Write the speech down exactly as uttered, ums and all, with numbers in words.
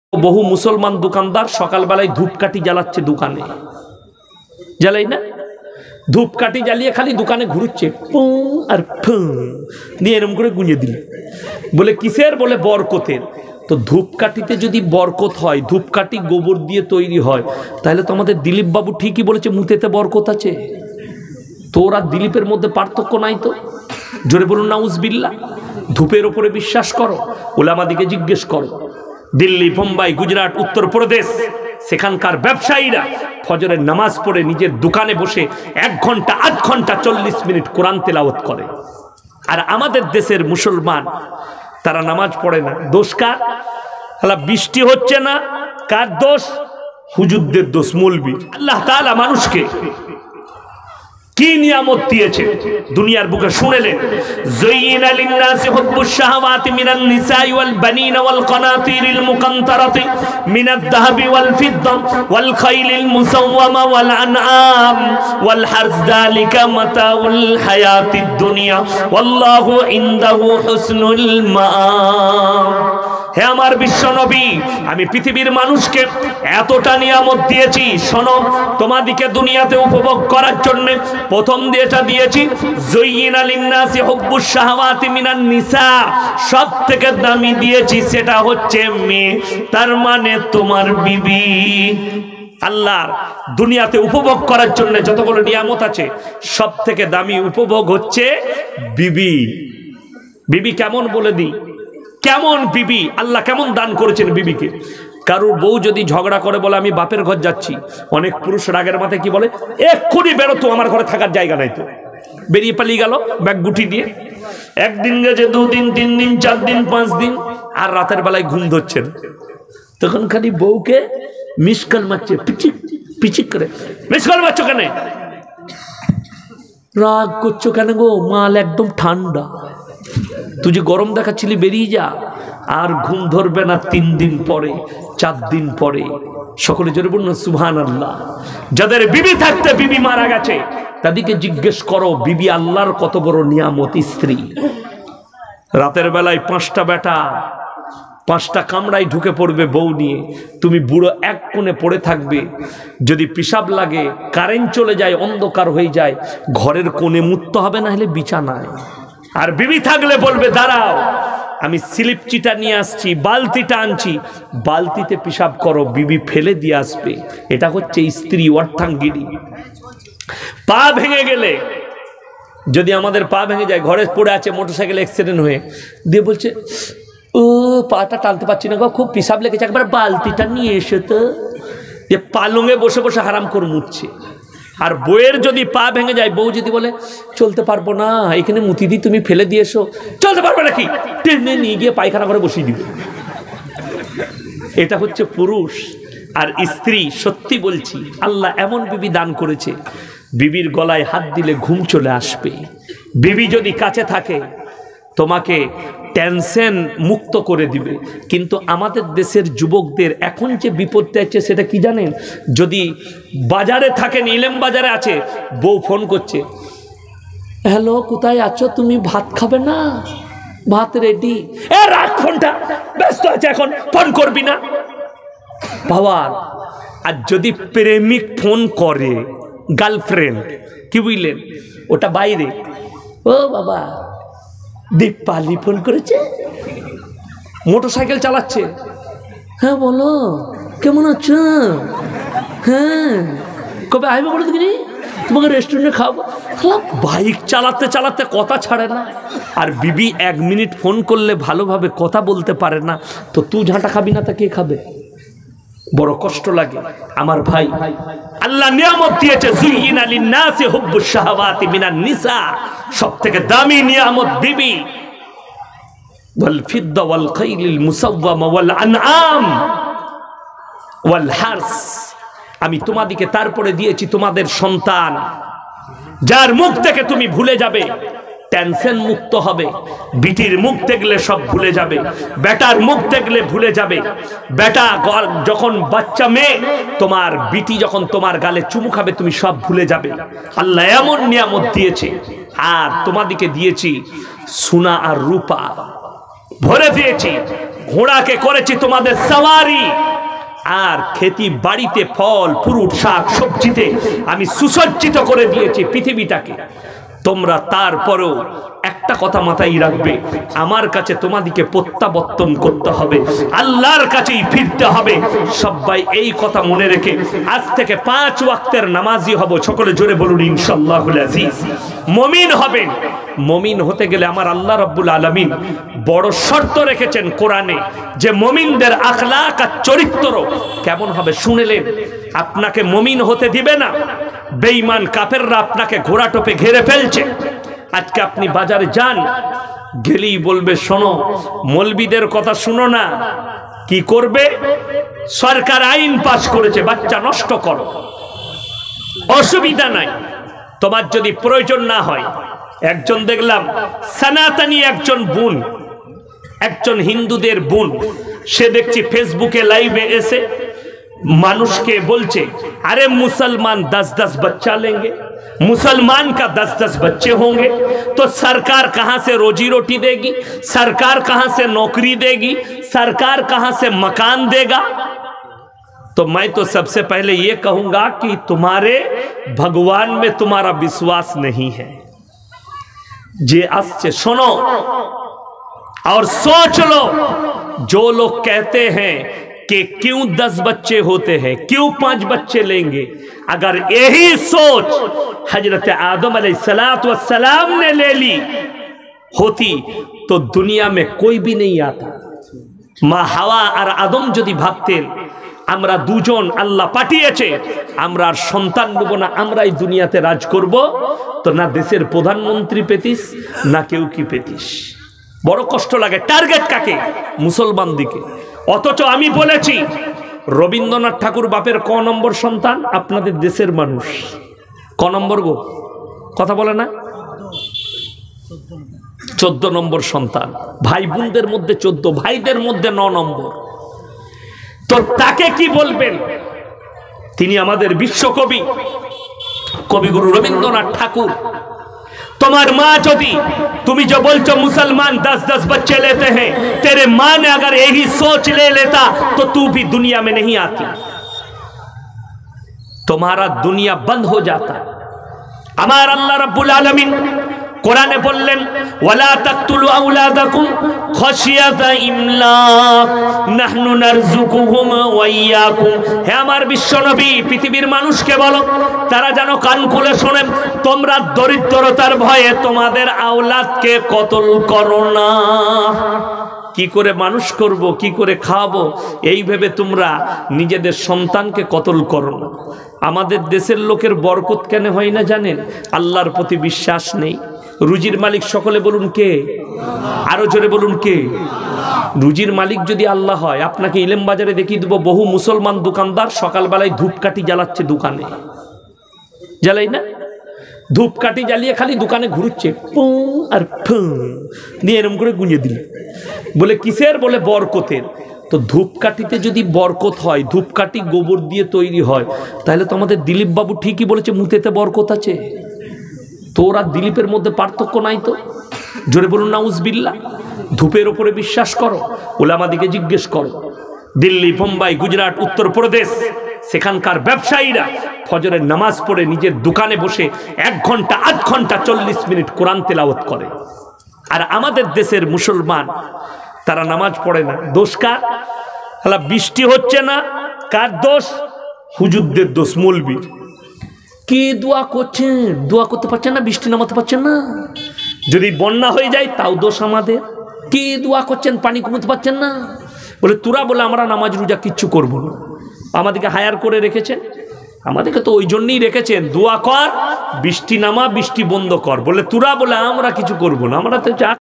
বহু মুসলমান দোকানদার সকালবেলায় ধূপকাঠি জ্বালাচ্ছে দোকানে, জ্বালাই না? ধূপকাঠি জ্বালিয়ে খালি দোকানে ঘুরছে, পুঁ আর ফুঁ দিয়ে এরম করে গুঁজে দিল। বলে কিসের? বলে বরকতের। তো ধূপকাঠিতে যদি বরকত হয়, ধূপকাঠি গোবর দিয়ে তৈরি হয়, তাহলে তো আমাদের দিলীপ বাবু ঠিকই বলেছে মুতেতে বরকত আছে। তো ওরা দিলীপের মধ্যে পার্থক্য নাই তো? জোরে বলুন নাউজুবিল্লাহ। ধূপের ওপরে বিশ্বাস করো, ওলামাদিকে জিজ্ঞেস করো। দিল্লি, বোম্বাই, গুজরাট, উত্তরপ্রদেশ, সেখানকার ব্যবসায়ীরা ফজরের নামাজ পড়ে নিজের দোকানে বসে এক ঘন্টা আধ ঘন্টা চল্লিশ মিনিট কোরআন তেলাওয়াত করে। আর আমাদের দেশের মুসলমান তারা নামাজ পড়ে না। দোষ কার? বৃষ্টি হচ্ছে না, কার দোষ? হুজুরদের দোষ, মৌলবীর। আল্লাহ তাআলা মানুষকে কি নিয়ামত দিয়েছে দুনিয়ার বুকে শুনেলেন। যায়্যানা লিন-নাসি হুব্বুশ শাহাওয়াতি মিনান নিসাই ওয়াল বানিনা ওয়াল কানাতিরিল মুকানতারাতি মিনাদ যাহাবি ওয়াল ফিদ্দা ওয়াল খাইলিল মুসাওওয়ামা ওয়াল আনআম ওয়াল হারস যালিকা মাতাউল হায়াতিদ দুনিয়া ওয়াল্লাহু ইনদাহু হুসনুল মাআব। হে আমার বিশ্ব নবী, আমি পৃথিবীর মানুষকে এতটা নিয়ামত দিয়েছি, শোনো, তোমাদিকে দুনিয়াতে উপভোগ করার জন্য প্রথম যেটা দিয়েছি, যায়্যানা লিন-নাসি হুব্বুশ শাহাওয়াতি মিনান নিসা, সব থেকে দামি দিয়েছি সেটা হচ্ছে মেয়ে, তার মানে তোমার বিবি। আল্লাহর দুনিয়াতে উপভোগ করার জন্য যতগুলো নিয়ামত আছে, সব থেকে দামি উপভোগ হচ্ছে বিবি। বিবি কেমন বলে দিই, কেমন বিবি, আল্লাহ কেমন দান করেছেন বিবিকে। কারোর বউ যদি ঝগড়া করে বলে আমি বাপের ঘর যাচ্ছি, অনেক পুরুষ রাগের মাথায় কি বলে, এক্ষুনি বেরো তো, আমার ঘরে থাকার জায়গা নাই তো। বেরিয়ে পালিয়ে গেল ব্যাগ গুটি দিয়ে। একদিন গেছে, দুদিন, তিন দিন, চার দিন, পাঁচ দিন, আর রাতের বেলায় ঘুম ধরছেন, তখন খালি বউকে মিসকল মারছে, পিচিক পিচিক করে। মিসকল মারছো কেন? রাগ করছো কেন গো? মাল একদম ঠান্ডা, তুই যে গরম দেখাচ্ছিলি বেরিয়ে যা। আর ঘুম ধরবে না তিন দিন পরে, চার দিন পরে। সকলে জোরে বলুন সুবহানাল্লাহ। যাদের বিবি থাকতে বিবি মারা গেছে, তাদেরকে জিজ্ঞেস করো বিবি আল্লাহর কত বড় নিয়ামত। স্ত্রী রাতের বেলায় পাঁচটা বেটা, পাঁচটা কামরায় ঢুকে পড়বে বউ নিয়ে, তুমি বুড়ো এক কোণে পড়ে থাকবে। যদি পিসাব লাগে, কারেন্ট চলে যায়, অন্ধকার হয়ে যায়, ঘরের কোণে মুততে হবে, না হলে বিছানায়। আর বিবি থাকলে বলবে দাঁড়াও, আমি স্লিপ চিটা নিয়ে আসছি, বালতিটা আনছি, বালতিতে পিসাব করো, বিবি ফেলে দিয়ে আসবে। এটা হচ্ছে স্ত্রী, অর্থাঙ্গিনী। পা ভেঙে গেলে, যদি আমাদের পা ভেঙে যায়, ঘরে পড়ে আছে মোটরসাইকেল অ্যাক্সিডেন্ট হয়ে, দিয়ে বলছে ও পাটা টানতে পারছি না গো, খুব পিসাব লেগেছে, একবার বালতিটা নিয়ে এসে তো। যে পালঙে বসে বসে হারাম করে মুছছে। আর বউয়ের যদি পা ভেঙে যায়, বউ যদি বলে চলতে পারবো না, এখানে মুতি দি, তুমি ফেলে দিয়ে এসো, চলতে পারবে নাকি, টেনে নিয়ে গিয়ে পায়খানা করে বসিয়ে দিবে। এটা হচ্ছে পুরুষ। আর স্ত্রী, সত্যি বলছি, আল্লাহ এমন বিবি দান করেছে, বিবির গলায় হাত দিলে ঘুম চলে আসবে। বিবি যদি কাছে থাকে, তোমাকে টেনশন মুক্ত করে দিবে। কিন্তু আমাদের দেশের যুবকদের এখন যে বিপদটা আছে সেটা কি জানেন? যদি বাজারে থাকেন, ইলেম বাজারে আছে, বউ ফোন করছে, হ্যালো কোথায় আছো তুমি, ভাত খাবে না? ভাত রেডি। এ রাখ ফোনটা, ব্যস্ত আছে এখন, ফোন করবি না। পাওয়ার। আর যদি প্রেমিক ফোন করে, গার্লফ্রেন্ড, কি বুঝলেন, ওটা বাইরে, ও বাবা দীপালি ফোন করেছে, মোটর সাইকেল চালাচ্ছে, হ্যাঁ বলো কেমন আছো, হ্যাঁ কবে আসবে বলো দেখিনি, তোমাকে রেস্টুরেন্টে খাবো। বাইক চালাতে চালাতে কথা ছাড়ে না। আর বিবি এক মিনিট ফোন করলে ভালোভাবে কথা বলতে পারে না, তো তুই ঝাঁটা খাবি না, তা কে খাবে? বড় কষ্ট লাগে আমার ভাই। আল্লাহ নিয়ামত দিয়েছে, যায়্যানা লিন-নাসি হুব্বুশ শাহাওয়াতি মিনান নিসা, সবথেকে দামি নিয়ামত বিবি। ওয়াল ফিদ্দা ওয়াল খাইলিল মুসাওওয়ামা ওয়াল আনআম ওয়াল হারস, আমি তোমাদিকে তারপরে দিয়েছি তোমাদের সন্তান, যার মুখ থেকে তুমি ভুলে যাবে, টেনশন মুক্ত হবে। বিটির মুখ দেখলে সব ভুলে যাবে, বেটার মুখ দেখলে ভুলে যাবে। বেটা যখন বাচ্চা মেয়ে, তোমার বিটি যখন তোমার গালে চুমু খাবে, তুমি সব ভুলে যাবে। আল্লাহ এমন নিয়ামত দিয়েছে। আর তোমাদিকে দিয়েছি সোনা আর রূপা, ভরে দিয়েছি। ঘোড়াকে করেছি তোমাদের সওয়ারি, আর খেতি বাড়িতে ফল ফ্রুট শাক সবজিতে আমি সুসজ্জিত করে দিয়েছি পৃথিবীটাকে। তোমরা তারপরেও একটা কথা মাথায় রাখবে, আমার কাছে তোমাদেরকে প্রত্যাবর্তন করতে হবে, আল্লাহর কাছেই ফিরতে হবে। সবাই এই কথা মনে রেখে আজ থেকে পাঁচ ওয়াক্তের নামাজি হব। সকলে জোরে বলুন ইনশাআল্লাহুল আজিজ। মুমিন হবেন। মুমিন হতে গেলে আমার আল্লাহ রাব্বুল আলামিন বড় শর্ত রেখেছেন কোরআনে, যে মুমিনদের আখলাক আর চরিত্র কেমন হবে শুনলেন। আপনাকে মুমিন হতে দিবে না, বেঈমান কাফেররা আপনাকে ঘোড়া টোপে ঘিরে ফেলছে। আজকে আপনি বাজারে যান, গেলেই বলবে শোনো মৌলবীদের কথা শুনো না, কি করবে? সরকার আইন পাস করেছে বাচ্চা নষ্ট করো, অসুবিধা নাই, তোমার যদি প্রয়োজন না হয়। একজন দেখলাম সনাতনী একজন বোন, একজন হিন্দুদের বোন, সে দেখছি ফেসবুকে লাইভে এসে মানুষকে বলছে, अरे मुसलमान दस दस बच्चा लेंगे, मुसलमान का दस दस बच्चे होंगे तो सरकार कहां से रोजी रोटी देगी, सरकार कहां से नौकरी देगी, सरकार कहां से मकान देगा। तो मैं तो सबसे पहले ये कहूंगा कि तुम्हारे भगवान में तुम्हारा विश्वास नहीं है। जे आस्ते सुनो और सोच लो, जो लोग कहते हैं कि क्यों दस बच्चे होते हैं, क्यों पांच बच्चे लेंगे, अगर यही सोच हजरत आदम अलैहिस्सलाम ने ले ली होती तो दुनिया में कोई भी नहीं आता। মা হাওয়া আর আদম যদি ভাবতেন আমরা দুজন আল্লাহ পাঠিয়েছে, আমরা আর সন্তান নেব না, আমরাই দুনিয়াতে রাজ করব, তো না দেশের প্রধানমন্ত্রী পেতিস না কেউ কি পেতিস। বড় কষ্ট লাগে। টার্গেট কাকে? মুসলমান দিকে। অথচ আমি বলেছি রবীন্দ্রনাথ ঠাকুর বাপের ক নম্বর সন্তান? আপনাদের দেশের মানুষ। ক নম্বর গো? কথা বলে না? চোদ্দ নম্বর সন্তান। ভাই বোনদের মধ্যে চোদ্দ, ভাইদের মধ্যে ন নম্বর। তো তাকে কি বলবেন? তিনি আমাদের বিশ্বকবি, কবিগুরু রবীন্দ্রনাথ ঠাকুর। তোমার মা যদি, তুমি जो बोलते मुसलमान दस दस बच्चे लेते हैं, तेरे माँ ने अगर यही सोच ले लेता तो तू भी दुनिया में नहीं आती, तुम्हारा दुनिया बंद हो जाता। हमारा अल्लाह रब्बुल आलमीन কোরআনে বললেন, ওয়ালা তাকতুলু আওলাদাকুম খাশিয়াতা ইমলাক নাহনু নারযুকুহুম ওয়া ইয়াকুম। হে আমার বিশ্বনবী, পৃথিবীর মানুষকে বলো তারা যেন কান খুলে শোনেন, তোমরা দরিদ্রতার ভয়ে তোমাদের আওলাদকে কতল করো না। কি করে মানুষ করব, কি করে খাওয়াবো, এই ভেবে তোমরা নিজেদের সন্তানকে কতল করো না। আমাদের দেশের লোকের বরকত কেন হয় না জানেন? আল্লাহর প্রতি বিশ্বাস নেই। রুজির মালিক সকলে বলুন কে? আরো জোরে বলুন কে? রুজির মালিক যদি আল্লাহ হয়, আপনাকে ইলেম বাজারে দেখিয়ে দেবো বহু মুসলমান দোকানদার সকালবেলায় ধূপকাঠি জ্বালাচ্ছে দোকানে, জ্বালাই না? ধূপকাঠি জ্বালিয়ে খালি দোকানে ঘুরছে, পুঁ আর ফুঁ দিয়ে এরম করে গুঁজে দিল, বলে কিসের? বলে বরকতের। তো ধূপকাঠিতে যদি বরকত হয়, ধূপকাঠি গোবর দিয়ে তৈরি হয়, তাহলে তো আমাদের দিলীপ বাবু ঠিকই বলেছে মুতেতে বরকত আছে। তোর আর দিলীপের মধ্যে পার্থক্য নাই তো? জোরে বলুন নাউজুবিল্লাহ। ধূপের ওপরে বিশ্বাস করো, ওলামাদিকে জিজ্ঞেস করো। দিল্লি, বোম্বাই, গুজরাট, উত্তরপ্রদেশ, সেখানকার ব্যবসায়ীরা ফজরের নামাজ পড়ে নিজের দোকানে বসে এক ঘন্টা আধ ঘন্টা চল্লিশ মিনিট কোরআন তেলাওয়াত করে। আর আমাদের দেশের মুসলমান তারা নামাজ পড়ে না। দোষ কার? তাহলে বৃষ্টি হচ্ছে না, কার দোষ? হুজুরদের দোষ, মৌলবীর। কি দোয়া করছেন, দোয়া করতে পারছেন না, বৃষ্টি নামাতে পারছেন না। যদি বন্যা হয়ে যায় তাও দোষ আমাদের। কি দোয়া করছেন, পানি কমাতে পারছেন না। বলে তোরা বলে আমরা নামাজ রোজা কিচ্ছু করব না। আমাদেরকে হায়ার করে রেখেছেন, আমাদেরকে তো ওই জন্যই রেখেছেন, দোয়া কর, বৃষ্টি নামা, বৃষ্টি বন্ধ কর। বলে তোরা বলে আমরা কিছু করব না, আমরা তো যা